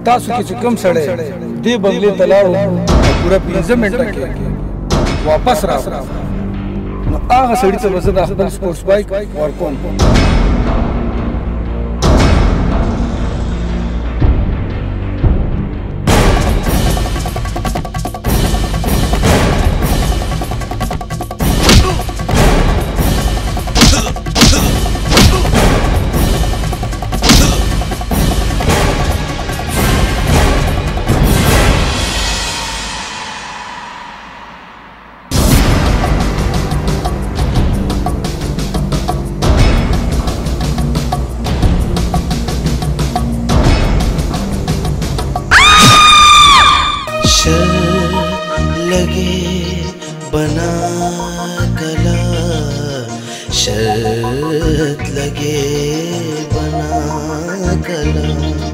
तासु के कम सड़े दे बंगले तलाव पूरा 15 मिनट के वापस रा आगा सड़ी से वजन खपल स्पोर्ट्स बाइक और कौन लगे बना गला शर्त लगे बना गला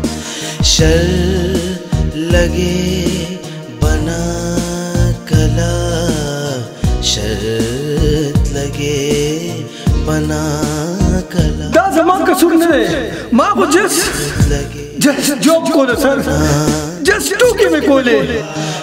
शर्त लगे बना गला शर्त लगे बना गला दा जमान का सुनने माँ को जस जॉब को सर जस्ट टू के में कोले